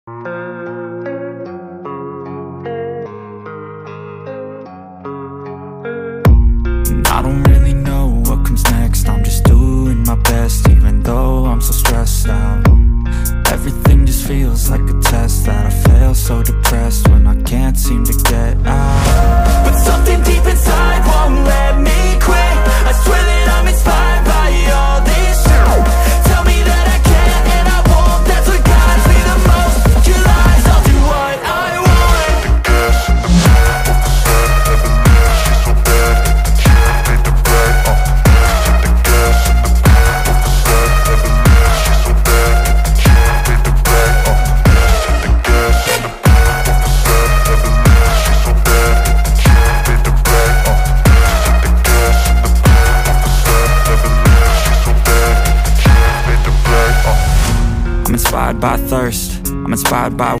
And I don't really know what comes next. I'm just doing my best, even though I'm so stressed out. Everything just feels like a test that I fail, so depressed when I can't seem to get out. But something deep inside won't let me quit. I swear that I'm inspired by all this shit. Tell me that I can and I won't. That's what guides me the most. Your lies, I'll do what I want. I'm inspired by thirst, I'm inspired by